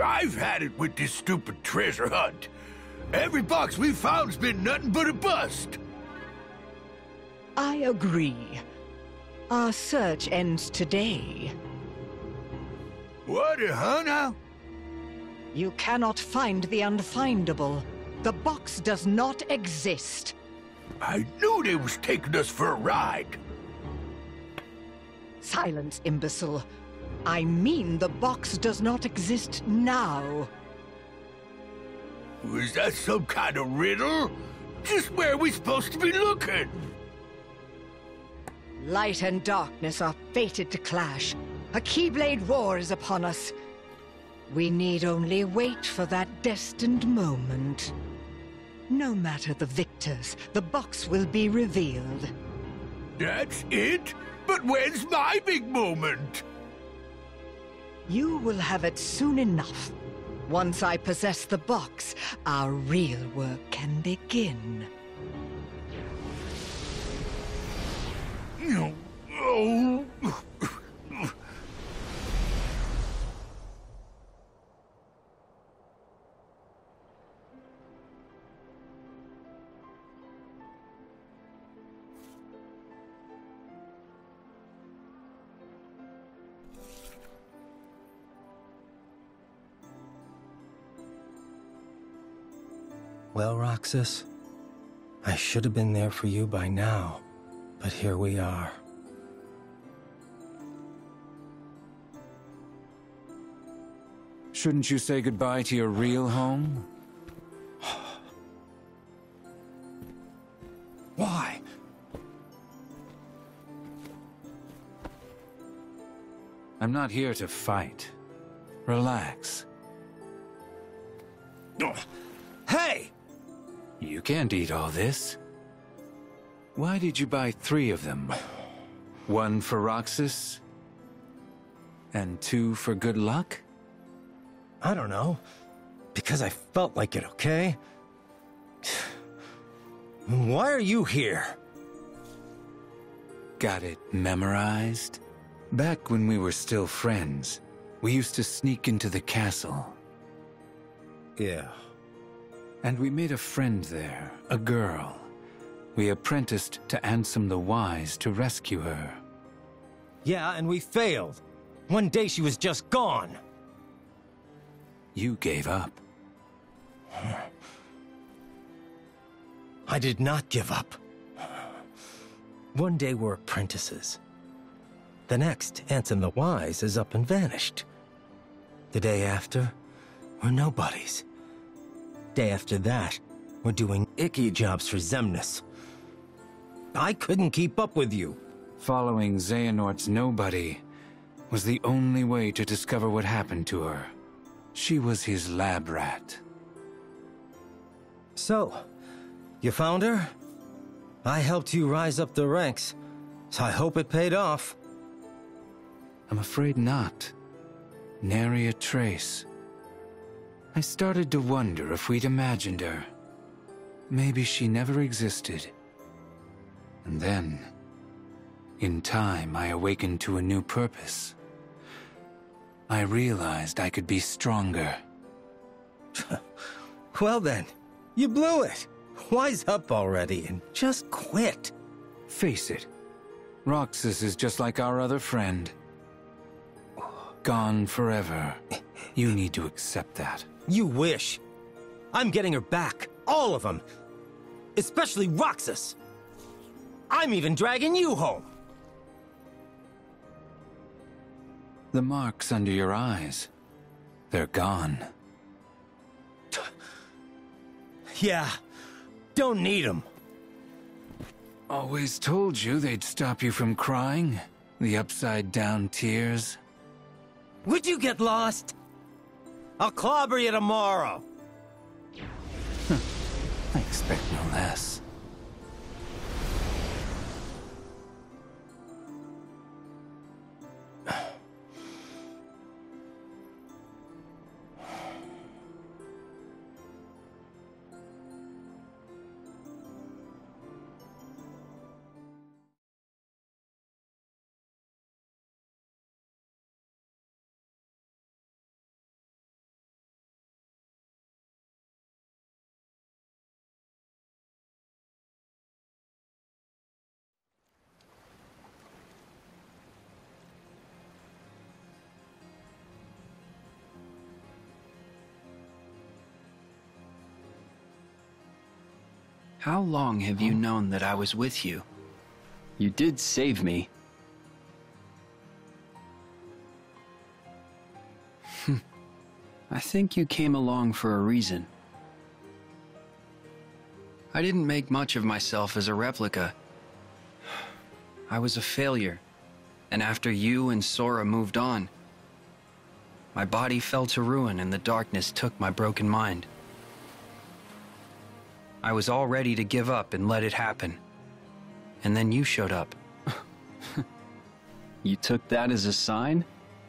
I've had it with this stupid treasure hunt. Every box we've found's been nothing but a bust. I agree. Our search ends today. What, huh, now? You cannot find the unfindable. The box does not exist. I knew they was taking us for a ride. Silence, imbecile. I mean the box does not exist now. Was that some kind of riddle? Just where are we supposed to be looking? Light and darkness are fated to clash. A Keyblade war is upon us. We need only wait for that destined moment. No matter the victors, the box will be revealed. That's it? But when's my big moment? You will have it soon enough. Once I possess the box, our real work can begin. Oh. Well, Roxas, I should have been there for you by now, but here we are. Shouldn't you say goodbye to your real home? Why? I'm not here to fight. Relax. Hey! You can't eat all this. Why did you buy 3 of them? 1 for Roxas? And 2 for good luck? I don't know. Because I felt like it, okay? Why are you here? Got it memorized? Back when we were still friends, we used to sneak into the castle. Yeah. And we made a friend there, a girl. We apprenticed to Ansem the Wise to rescue her. Yeah, and we failed. One day she was just gone. You gave up. I did not give up. One day we're apprentices. The next, Ansem the Wise is up and vanished. The day after, we're nobodies. Day after that, we're doing icky jobs for Xemnas. I couldn't keep up with you. Following Xehanort's nobody was the only way to discover what happened to her. She was his lab rat. So, you found her? I helped you rise up the ranks, so I hope it paid off. I'm afraid not. Nary a trace. I started to wonder if we'd imagined her. Maybe she never existed. And then, in time, I awakened to a new purpose. I realized I could be stronger. Well then, you blew it. Wise up already and just quit. Face it, Roxas is just like our other friend. Gone forever. You need to accept that. You wish. I'm getting her back. All of them. Especially Roxas. I'm even dragging you home. The marks under your eyes, they're gone. Yeah, don't need them. Always told you they'd stop you from crying. The upside-down tears. Would you get lost? I'll clobber you tomorrow. I expect no less. How long have you known that I was with you? You did save me. I think you came along for a reason. I didn't make much of myself as a replica. I was a failure, and after you and Sora moved on, my body fell to ruin and the darkness took my broken mind. I was all ready to give up and let it happen. And then you showed up. You took that as a sign?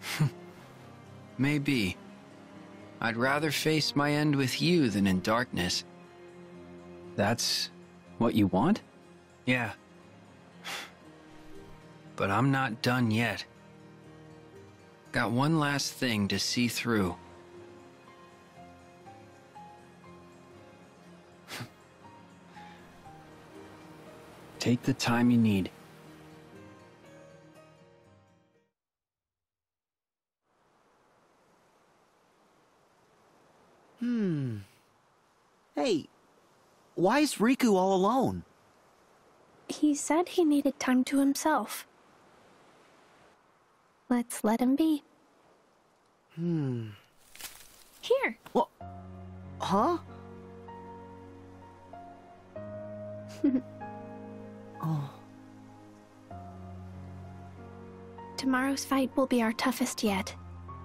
Maybe. I'd rather face my end with you than in darkness. That's what you want? Yeah. But I'm not done yet. Got one last thing to see through. Take the time you need. Hey, why is Riku all alone? He said he needed time to himself. Let's let him be. Here. What? Huh? Oh. Tomorrow's fight will be our toughest yet.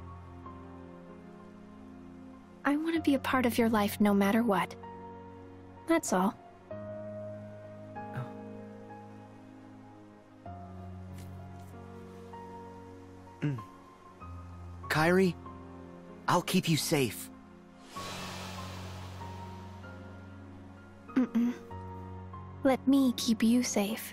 I want to be a part of your life no matter what. That's all. Kairi, I'll keep you safe. Let me keep you safe.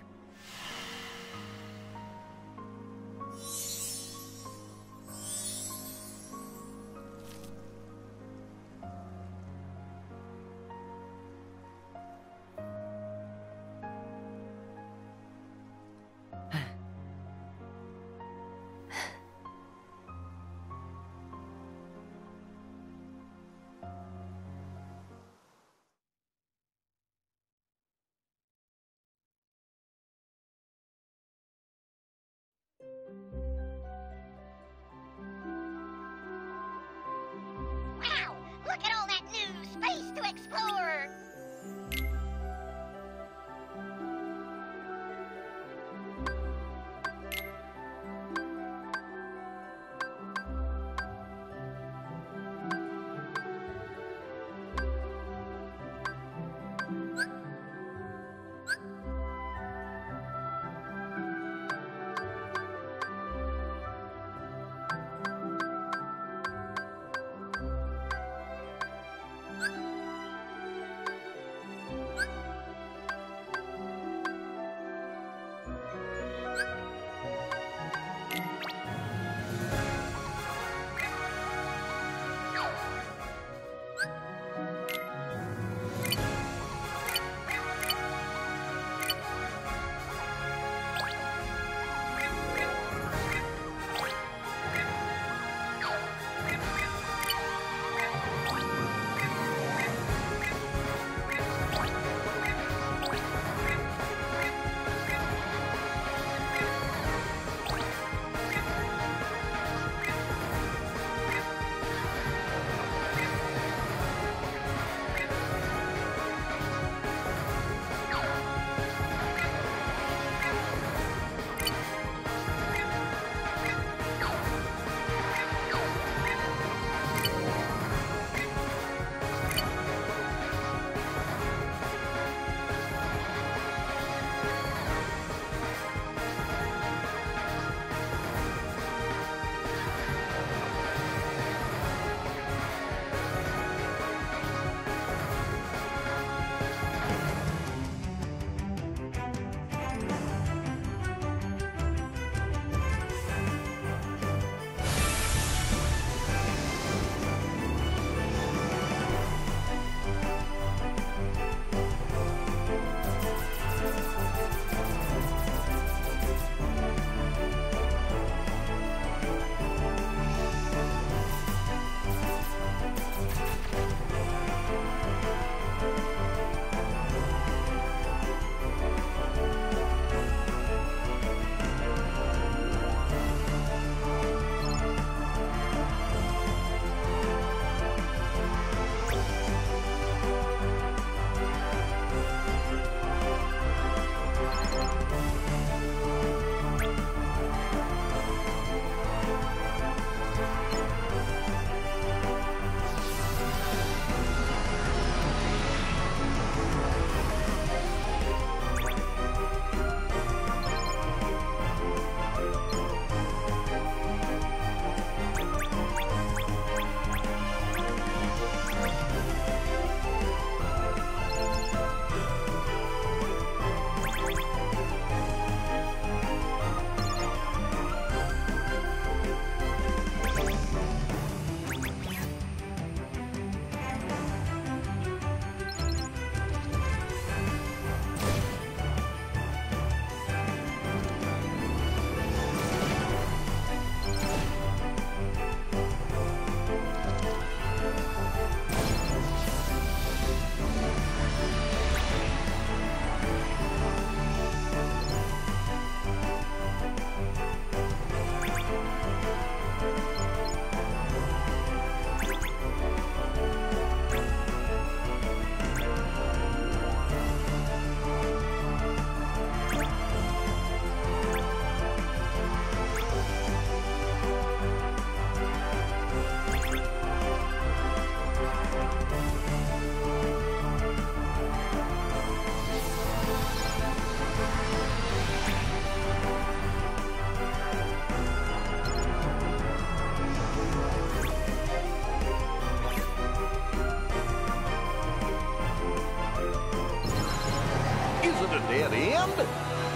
dead end?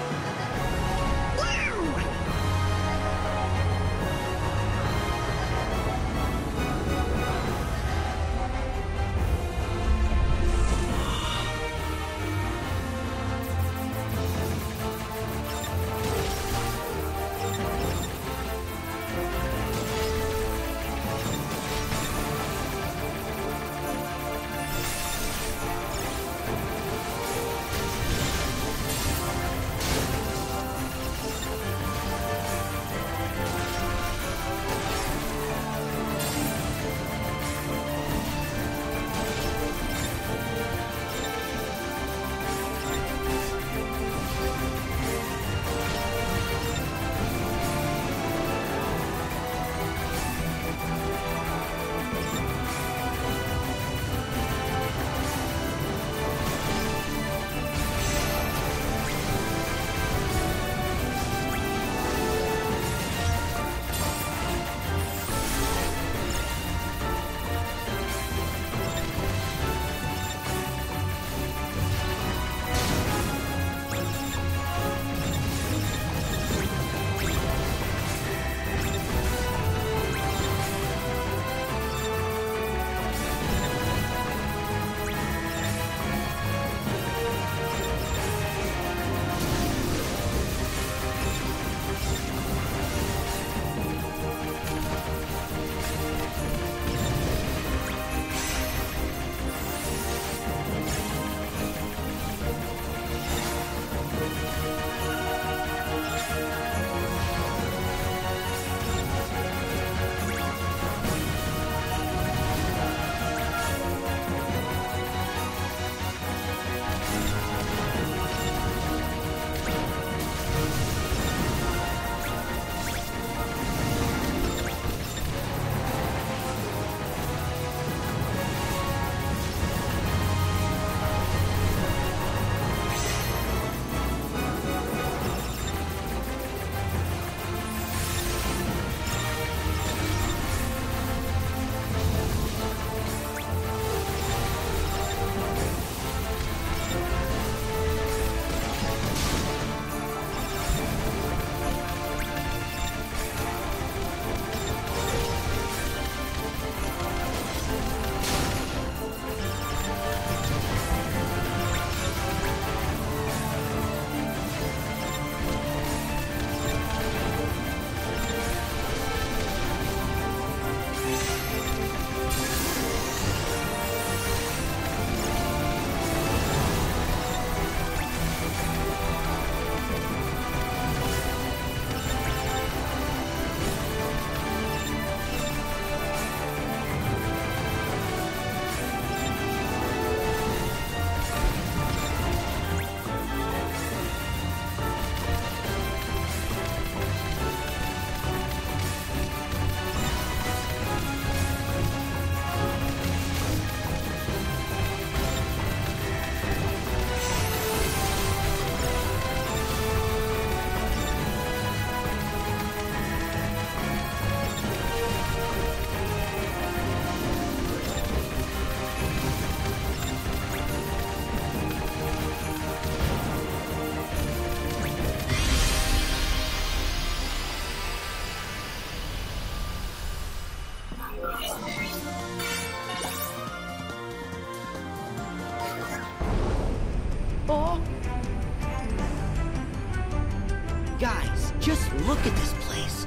Guys, just look at this place.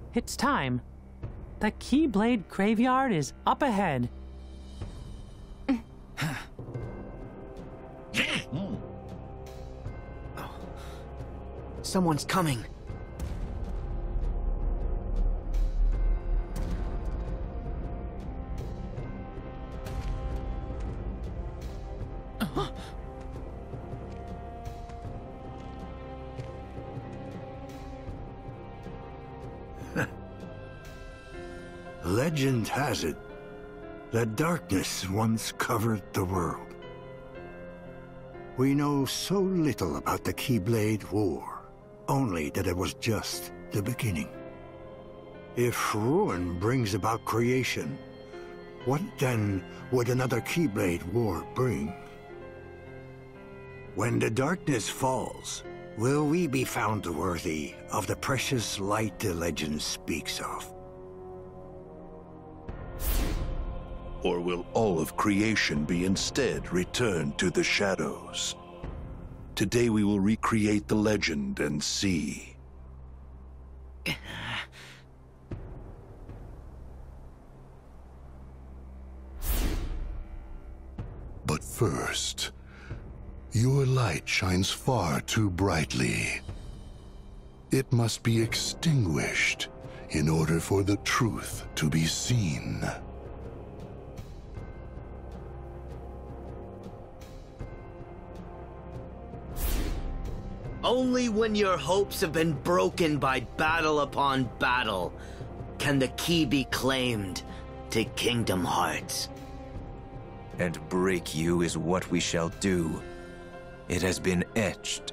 It's time. The Keyblade graveyard is up ahead. Someone's coming. Legend has it that darkness once covered the world. We know so little about the Keyblade War, only that it was just the beginning. If ruin brings about creation, what then would another Keyblade War bring? When the darkness falls, will we be found worthy of the precious light the legend speaks of? Or will all of creation be instead returned to the shadows? Today we will recreate the legend and see. But first, your light shines far too brightly. It must be extinguished in order for the truth to be seen. Only when your hopes have been broken by battle upon battle can the key be claimed to Kingdom Hearts. And break you is what we shall do. It has been etched.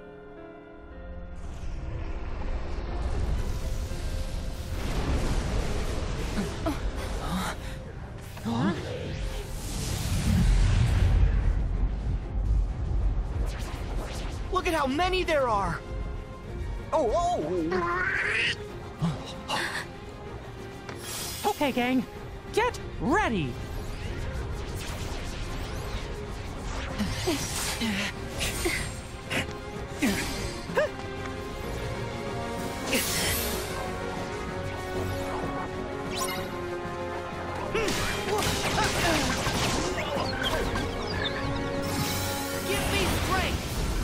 Look at how many there are! Oh! Okay, gang, get ready! Give me strength!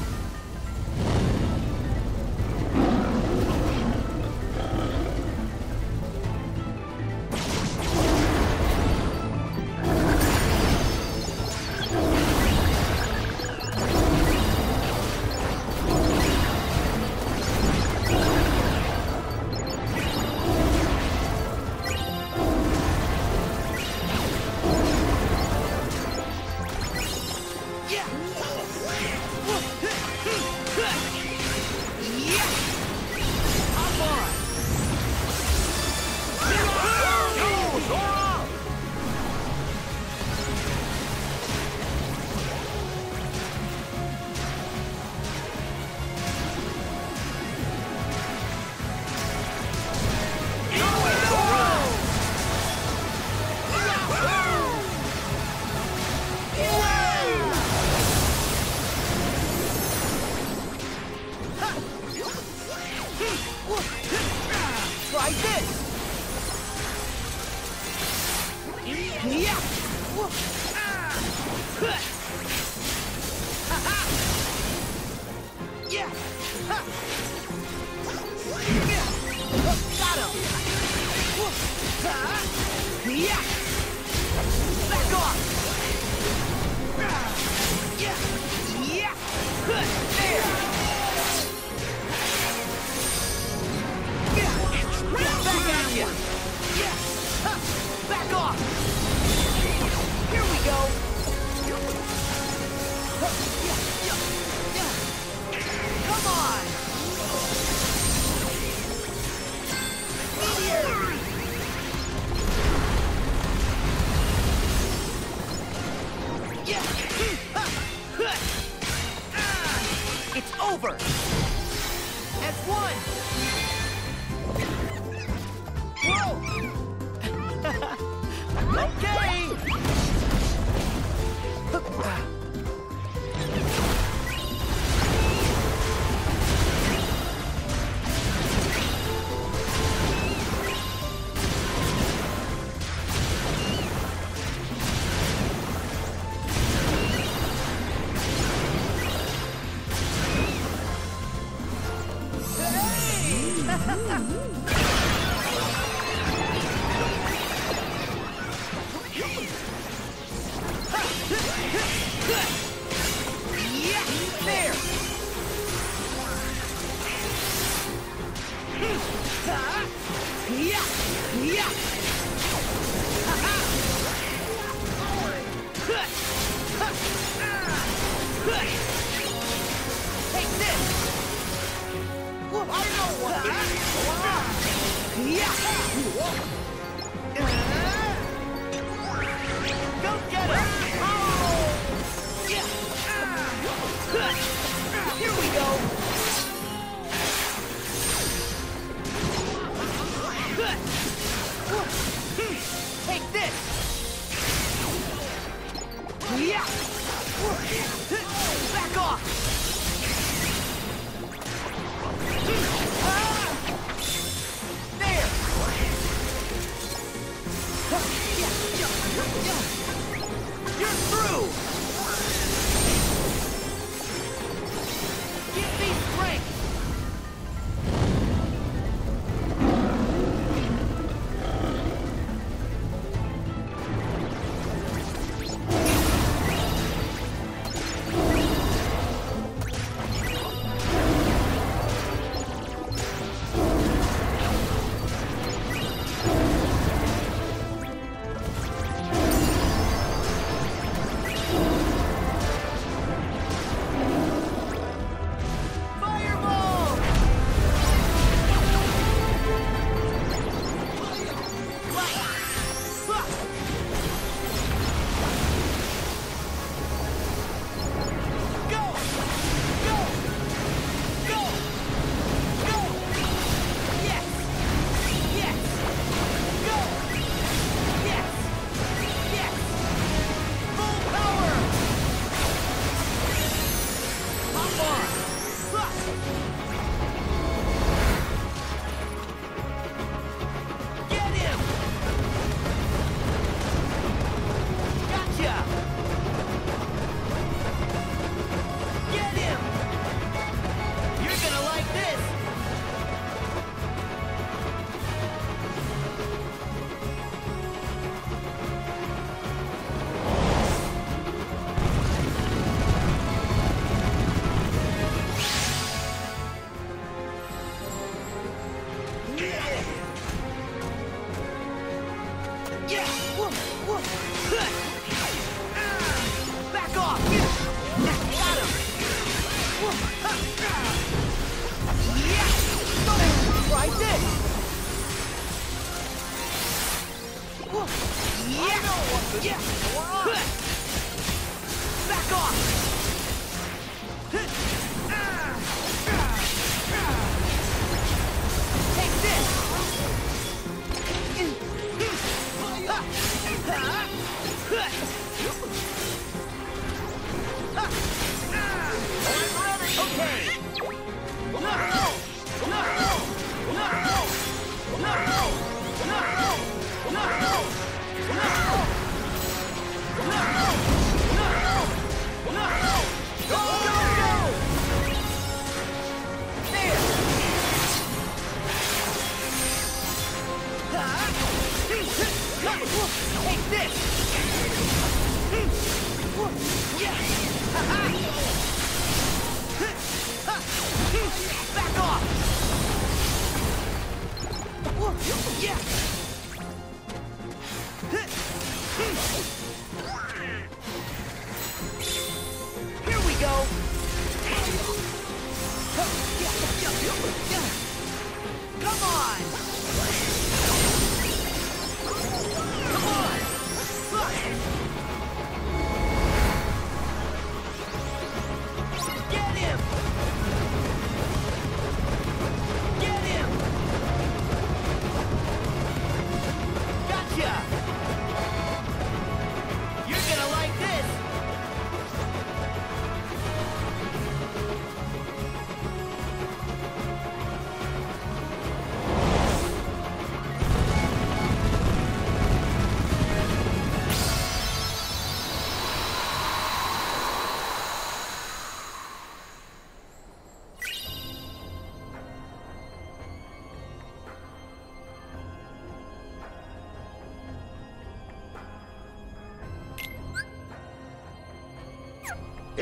Try this! Yeah! Yeah! Got him! Yeah! Back off! Yeah! Yeah! There! Back at you! Yeah! Back off! Here we go! Come on! It's over! As one! Whoa! Okay!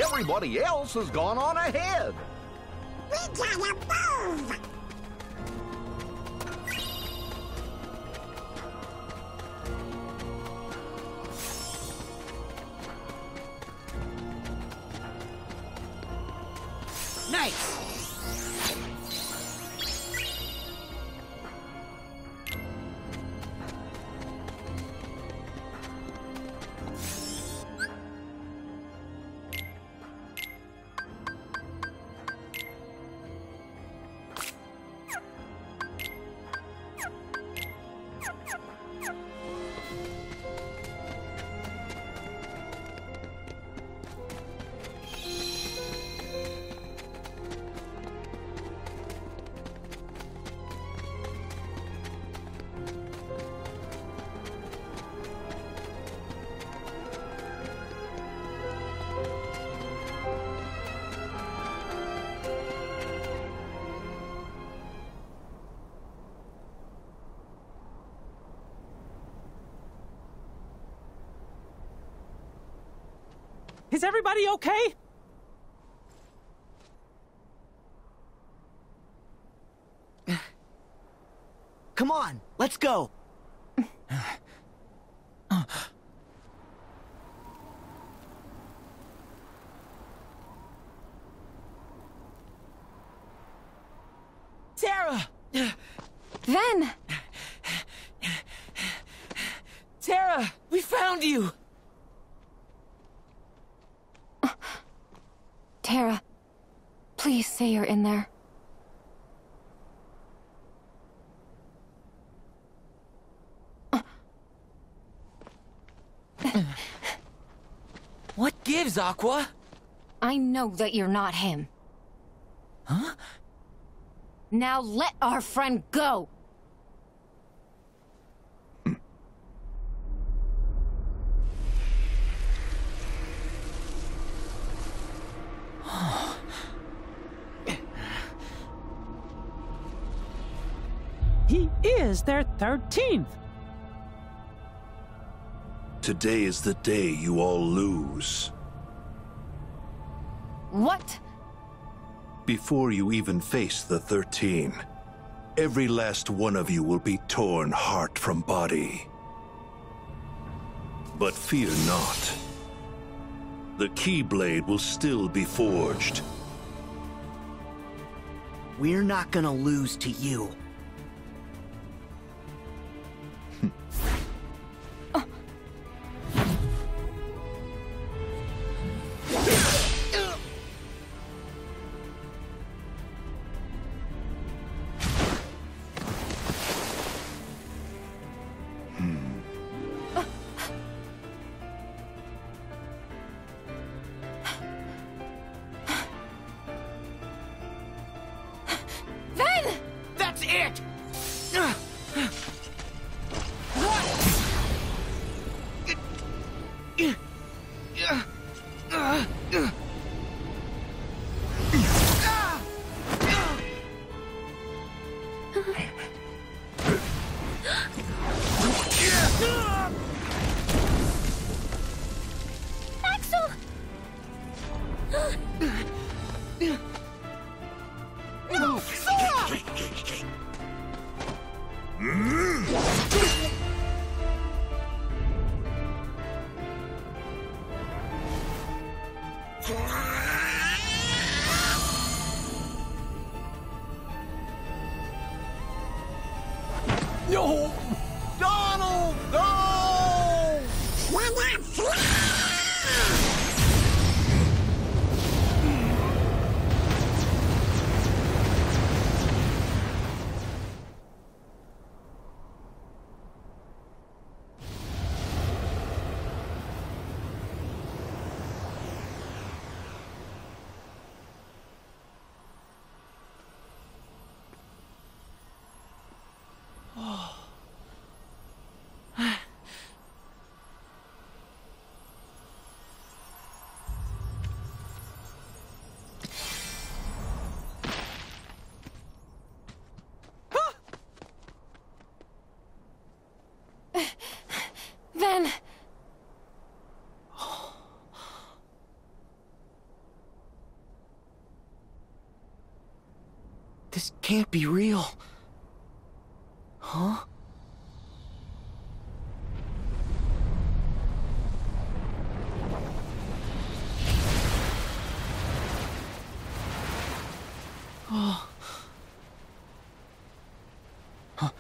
Everybody else has gone on ahead. We gotta move! Nice! Is everybody okay? Come on, let's go. Terra! Ven! Terra, we found you! Terra, please say you're in there. What gives, Aqua? I know that you're not him. Huh? Now let our friend go! He is their 13th! Today is the day you all lose. What? Before you even face the 13, every last one of you will be torn heart from body. But fear not. The Keyblade will still be forged. We're not gonna lose to you. That's it! Axel! Sora! No! Donald, no! We're not free! This can't be real. Huh? Oh. Huh.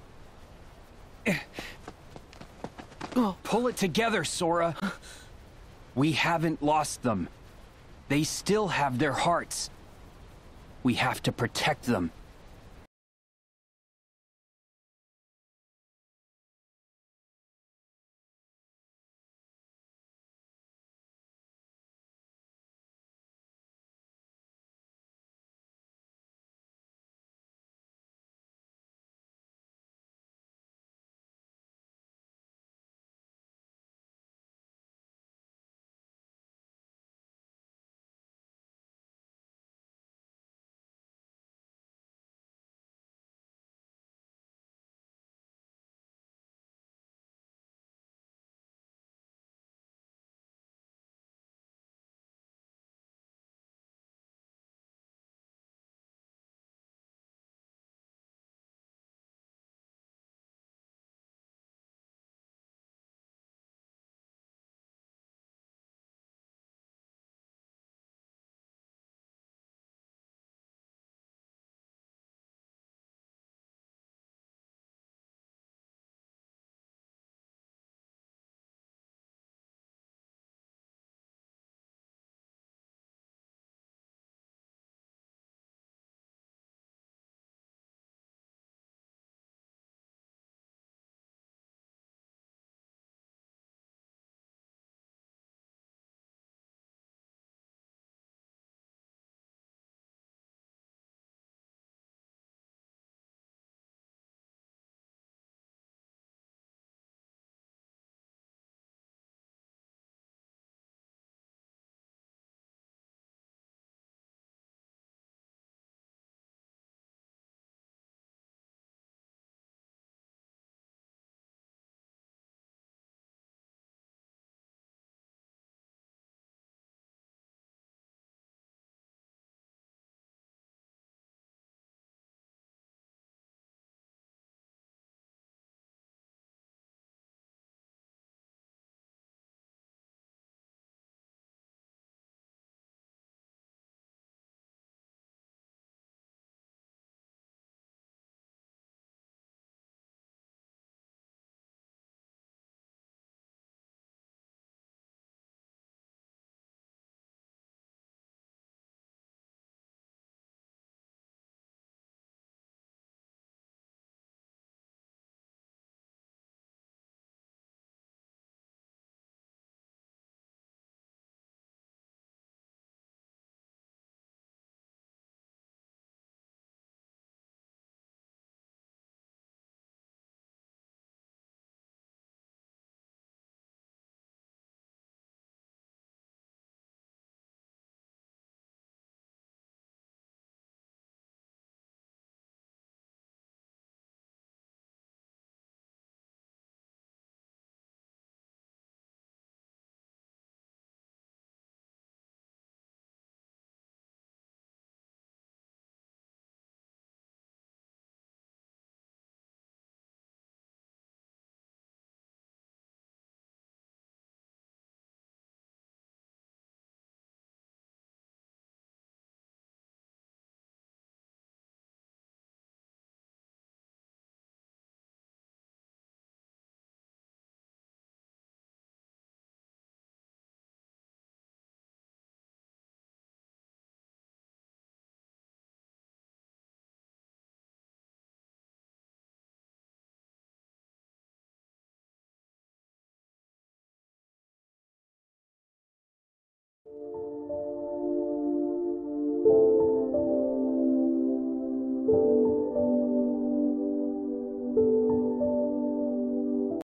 Pull it together, Sora. We haven't lost them. They still have their hearts. We have to protect them.